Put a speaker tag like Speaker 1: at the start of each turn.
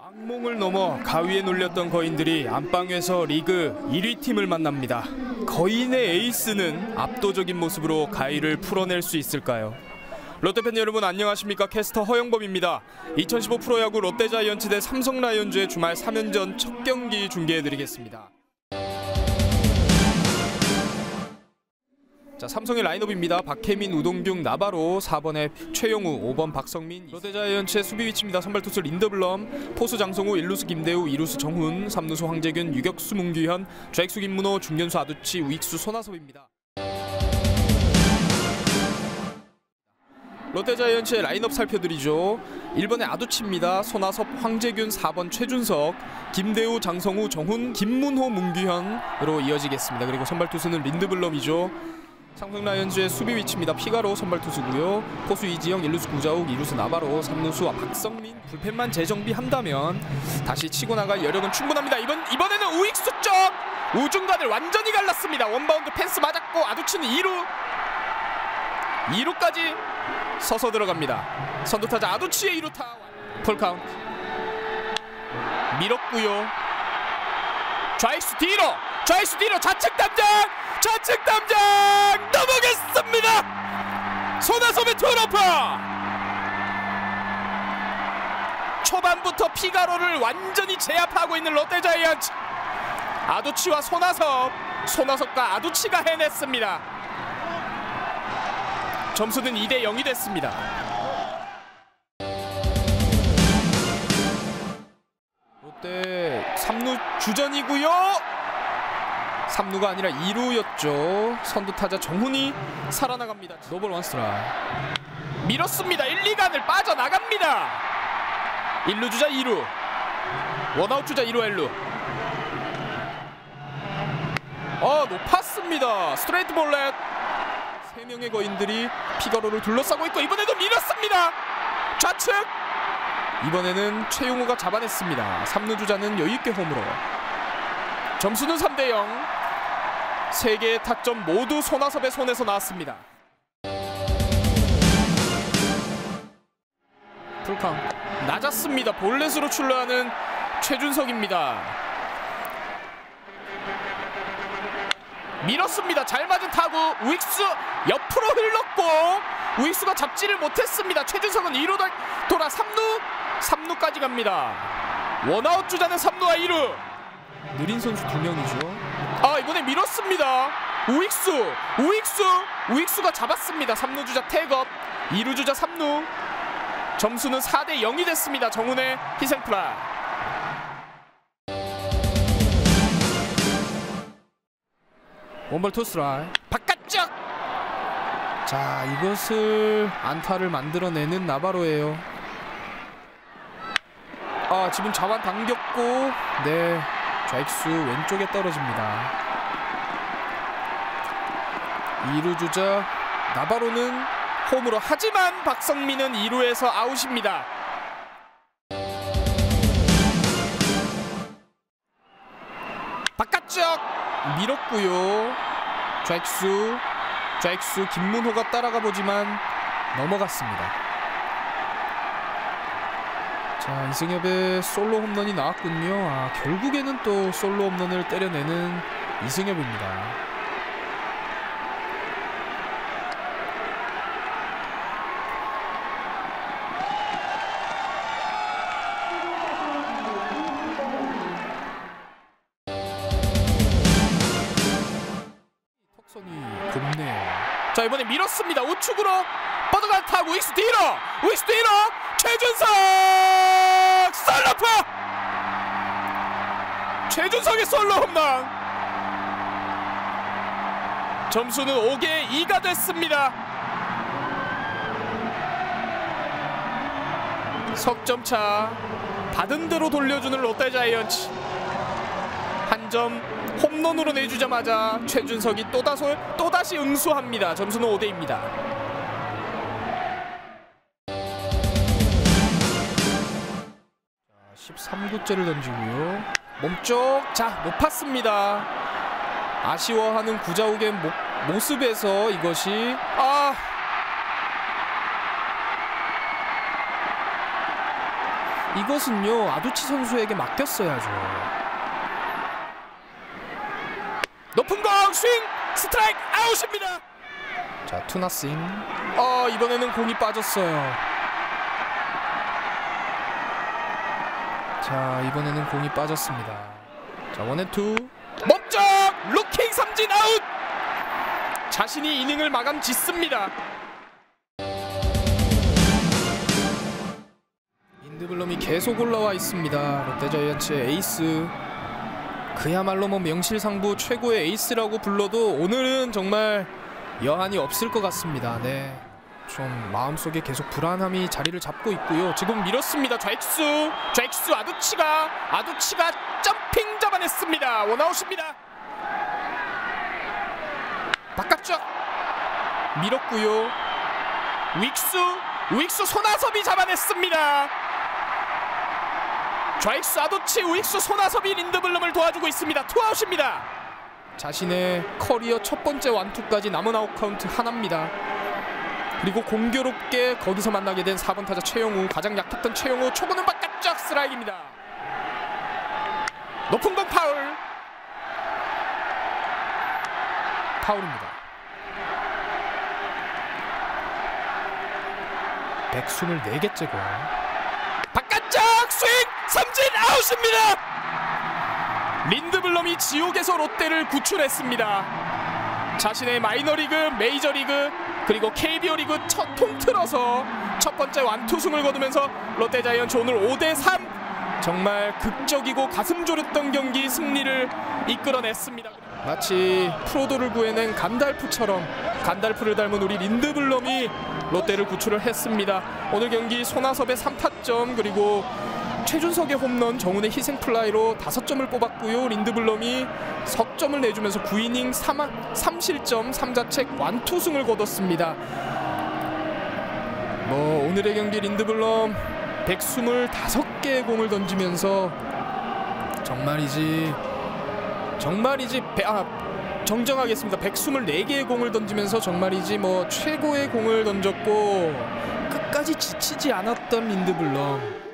Speaker 1: 악몽을 넘어 가위에 눌렸던 거인들이 안방에서 리그 1위 팀을 만납니다. 거인의 에이스는 압도적인 모습으로 가위를 풀어낼 수 있을까요? 롯데팬 여러분 안녕하십니까? 캐스터 허영범입니다. 2015 프로야구 롯데자이언츠 대 삼성라이온즈의 주말 3연전 첫 경기 중계해드리겠습니다. 자, 삼성의 라인업입니다. 박혜민, 우동균, 나바로, 4번에 최용우, 5번 박성민. 롯데자이언츠의 수비 위치입니다. 선발 투수 린더블럼, 포수 장성우, 1루수 김대우, 2루수 정훈, 3루수 황재균, 유격수 문규현, 좌익수 김문호, 중견수 아두치, 우익수 손아섭입니다. 롯데자이언츠의 라인업 살펴드리죠. 1번에 아두치입니다. 손아섭, 황재균, 4번 최준석, 김대우, 장성우, 정훈, 김문호, 문규현으로 이어지겠습니다. 그리고 선발 투수는 린드블럼이죠. 삼성 라이온즈의 수비 위치입니다. 피가로 선발 투수고요. 포수 이지영, 1루수 구자욱, 2루수 나바로, 3루수 박성민. 불펜만 재정비한다면 다시 치고 나갈 여력은 충분합니다. 이번에는 우익수 쪽 우중간을 완전히 갈랐습니다. 원바운드 펜스 맞았고 아두치는 2루까지 서서 들어갑니다. 선두타자 아두치의 2루타 풀카운트. 밀었고요. 좌익수 뒤로 좌측 담장 넘어갔습니다. 손아섭의 투러프. 초반부터 피가로를 완전히 제압하고 있는 롯데자이언츠. 아두치와 손아섭과 아두치가 해냈습니다. 점수는 2대 0이 됐습니다. 롯데 3루 주전이고요. 3루가 아니라 2루였죠. 선두타자 정훈이 살아나갑니다. 노볼 원스트라이크. 밀었습니다. 1, 2간을 빠져나갑니다. 1루 주자 2루. 원아웃 주자 1루 1루. 높았습니다. 스트레이트 볼넷. 3명의 거인들이 피가로를 둘러싸고 있고 이번에도 밀었습니다. 좌측. 이번에는 최용우가 잡아냈습니다. 3루 주자는 여유있게 홈으로. 점수는 3대 0. 3개의 타점 모두 손아섭의 손에서 나왔습니다. 풀카운트 낮았습니다. 볼넷으로 출루하는 최준석입니다. 밀었습니다. 잘 맞은 타구. 우익수 옆으로 흘렀고 우익수가 잡지를 못했습니다. 최준석은 2루 돌아 3루까지 갑니다. 원아웃 주자는 3루와 2루. 느린 선수 2명이죠. 이번에 밀었습니다. 우익수가 잡았습니다. 3루 주자 태업, 2루 주자 3루. 점수는 4대 0이 됐습니다. 정훈의 희생플라이. 원볼 투스트라이크. 바깥쪽. 자, 이것을 안타를 만들어내는 나바로예요. 지금 자완 당겼고 좌익수 왼쪽에 떨어집니다. 2루 주자 나바로는 홈으로. 하지만 박성민은 2루에서 아웃입니다. 바깥쪽 밀었고요. 좌익수 김문호가 따라가 보지만 넘어갔습니다. 자, 이승엽의 솔로 홈런이 나왔군요. 결국에는 또 솔로 홈런을 때려내는 이승엽입니다. 턱선이 곱네요. 자, 이번에 밀었습니다. 우측으로 뻗어간 타구. 우익수 뒤로 최준석 솔로프. 최준석의 솔로 홈런. 점수는 5대 2가 됐습니다. 석점차. 받은 대로 돌려주는 롯데자이언츠. 한 점 홈런으로 내주자마자 최준석이 또다시 응수합니다. 점수는 5대 2입니다. 13구째를 던지고요. 몸쪽. 자, 높았습니다. 아쉬워하는 구자욱의 모습에서 이것이 이것은요 아두치 선수에게 맡겼어야죠. 높은 공 스윙 스트라이크 아웃입니다. 자 투나싱. 이번에는 공이 빠졌어요. 자 이번에는 공이 빠졌습니다. 자 원앤투 멈쩍 루킹 삼진 아웃. 자신이 이닝을 마감 짓습니다. 린드블럼이 계속 올라와 있습니다. 롯데자이언츠의 에이스, 그야말로 뭐 명실상부 최고의 에이스라고 불러도 오늘은 정말 여한이 없을 것 같습니다. 네, 좀 마음속에 계속 불안함이 자리를 잡고 있고요. 지금 밀었습니다. 좌익수 아두치가 점핑 잡아냈습니다. 원아웃입니다. 바깥쪽 밀었고요. 우익수 손아섭이 잡아냈습니다. 좌익수 아두치, 우익수 손아섭이 린드블럼을 도와주고 있습니다. 투아웃입니다. 자신의 커리어 첫 번째 완투까지 남은 아웃 카운트 하나입니다. 그리고 공교롭게 거기서 만나게 된 4번 타자 최영우, 가장 약했던 최영우, 초구는 바깥쪽 스트라이크입니다. 높은 공 파울입니다. 124개째 공. 바깥쪽 스윙 삼진 아웃입니다. 린드블럼이 지옥에서 롯데를 구출했습니다. 자신의 마이너리그, 메이저리그 그리고 KBO 리그 통틀어서 첫 번째 완투승을 거두면서 롯데자이언츠 오늘 5대3 정말 극적이고 가슴 졸였던 경기 승리를 이끌어냈습니다. 마치 프로도를 구해낸 간달프처럼 간달프를 닮은 우리 린드블럼이 롯데를 구출을 했습니다. 오늘 경기 손아섭의 3타점 그리고 최준석의 홈런, 정훈의 희생플라이로 5점을 뽑았고요. 린드블럼이 석점을 내주면서 9이닝 3실점 3자책 완투승을 거뒀습니다. 오늘의 경기 린드블럼 125개의 공을 던지면서 정정하겠습니다. 124개의 공을 던지면서 정말이지 최고의 공을 던졌고 끝까지 지치지 않았던 린드블럼.